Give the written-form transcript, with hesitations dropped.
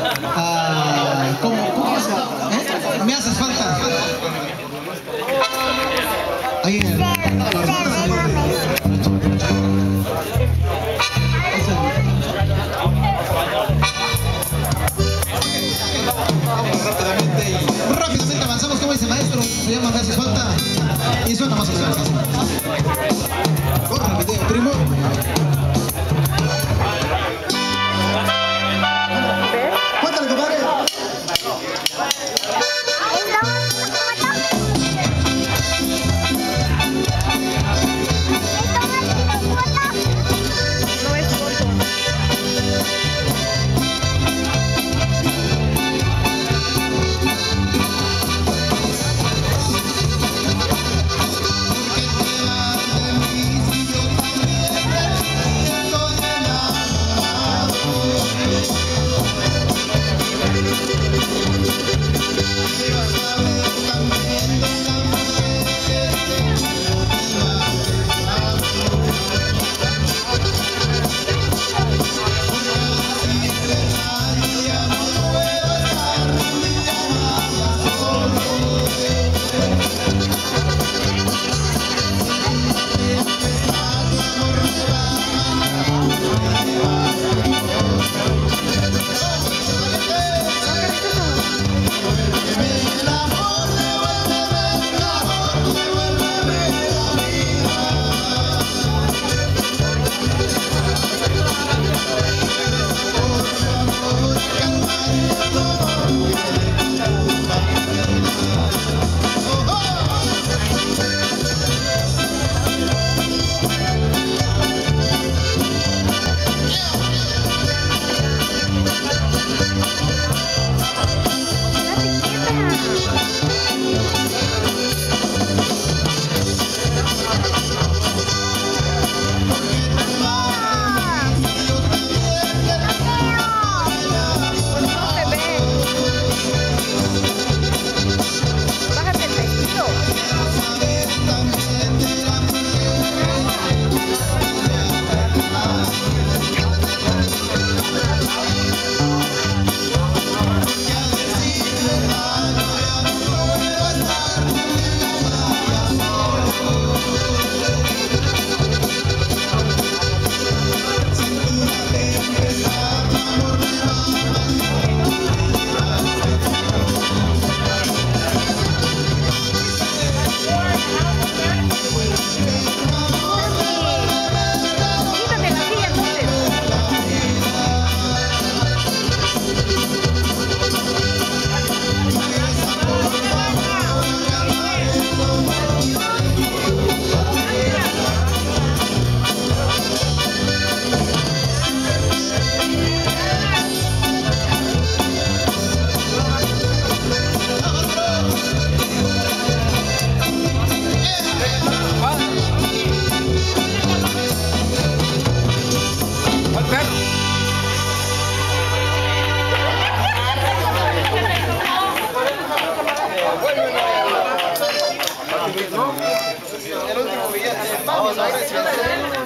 ¿Cómo es? ¿Eh? Me haces falta. Ahí en el... Rápidamente avanzamos, como dice maestro, se llama Me haces falta y suena más o menos así. Corta el video, primo. Cuéntale, compadre. El último billete. Vamos a ver si